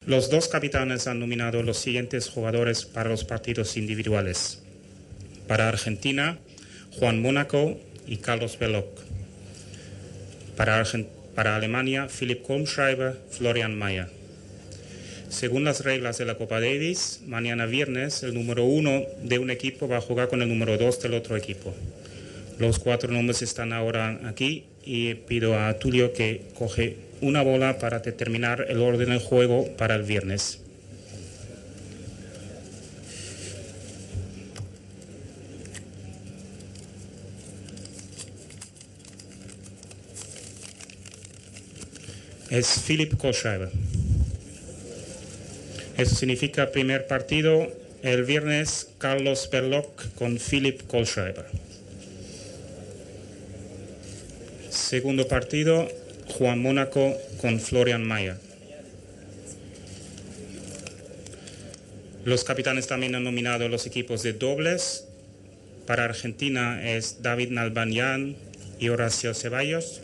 Los dos capitanes han nominado los siguientes jugadores para los partidos individuales. Para Argentina, Juan Mónaco y Carlos Belloc. Para Alemania, Philipp Kohlschreiber, Florian Mayer. Según las reglas de la Copa Davis, mañana viernes el número 1 de un equipo va a jugar con el número 2 del otro equipo. Los 4 nombres están ahora aquí y pido a Tulio que coge una bola para determinar el orden del juego para el viernes. Es Philipp Kohlschreiber. Eso significa primer partido el viernes Carlos Belloc con Philipp Kohlschreiber. Segundo partido Juan Mónaco con Florian Mayer. Los capitanes también han nominado los equipos de dobles. Para Argentina es David Nalbandian y Horacio Ceballos.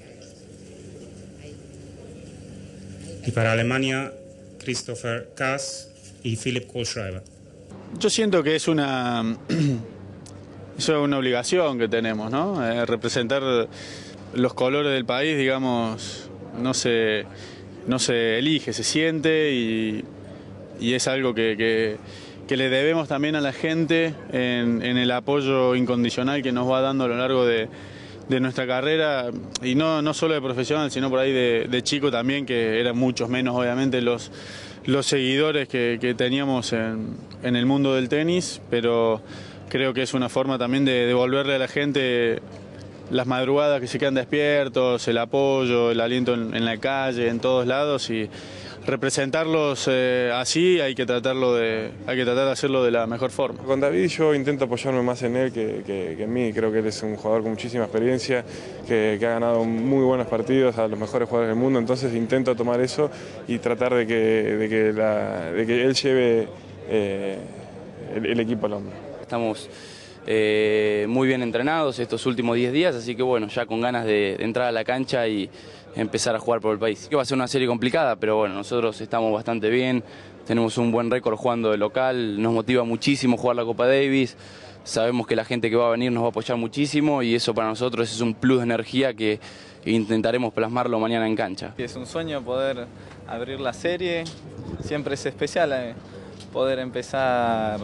Y para Alemania, Christopher Kaas y Philipp Kohlschreiber. Yo siento que es una obligación que tenemos, ¿no? Representar los colores del país, digamos, no se elige, se siente y es algo que le debemos también a la gente en el apoyo incondicional que nos va dando a lo largo de nuestra carrera, y no solo de profesional, sino por ahí de chico también, que eran muchos menos obviamente los seguidores que teníamos en el mundo del tenis, pero creo que es una forma también de devolverle a la gente las madrugadas que se quedan despiertos, el apoyo, el aliento en la calle, en todos lados, y representarlos así hay que tratar de hacerlo de la mejor forma. Con David yo intento apoyarme más en él que en mí. Creo que él es un jugador con muchísima experiencia, que ha ganado muy buenos partidos a los mejores jugadores del mundo, entonces intento tomar eso y tratar de que él lleve el equipo al hombro. Estamos muy bien entrenados estos últimos 10 días, así que bueno, ya con ganas de entrar a la cancha y empezar a jugar por el país. Que va a ser una serie complicada, pero bueno, nosotros estamos bastante bien, tenemos un buen récord jugando de local, nos motiva muchísimo jugar la Copa Davis, sabemos que la gente que va a venir nos va a apoyar muchísimo y eso para nosotros es un plus de energía que intentaremos plasmarlo mañana en cancha. Es un sueño poder abrir la serie, siempre es especial poder empezar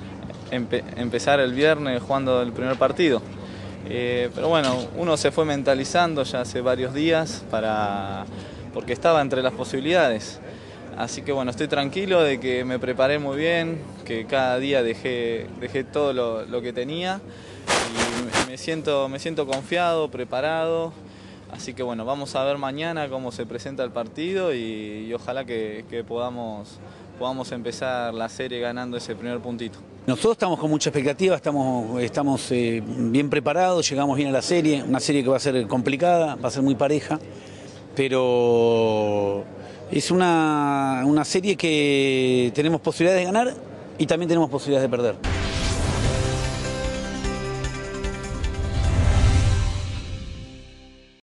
el viernes jugando el primer partido. Pero bueno, uno se fue mentalizando ya hace varios días porque estaba entre las posibilidades. Así que bueno, estoy tranquilo de que me preparé muy bien, que cada día dejé todo lo que tenía y me siento confiado, preparado. Así que bueno, vamos a ver mañana cómo se presenta el partido y ojalá que podamos empezar la serie ganando ese primer puntito. Nosotros estamos con mucha expectativa, estamos bien preparados, llegamos bien a la serie, una serie que va a ser complicada, va a ser muy pareja, pero es una serie que tenemos posibilidades de ganar y también tenemos posibilidades de perder.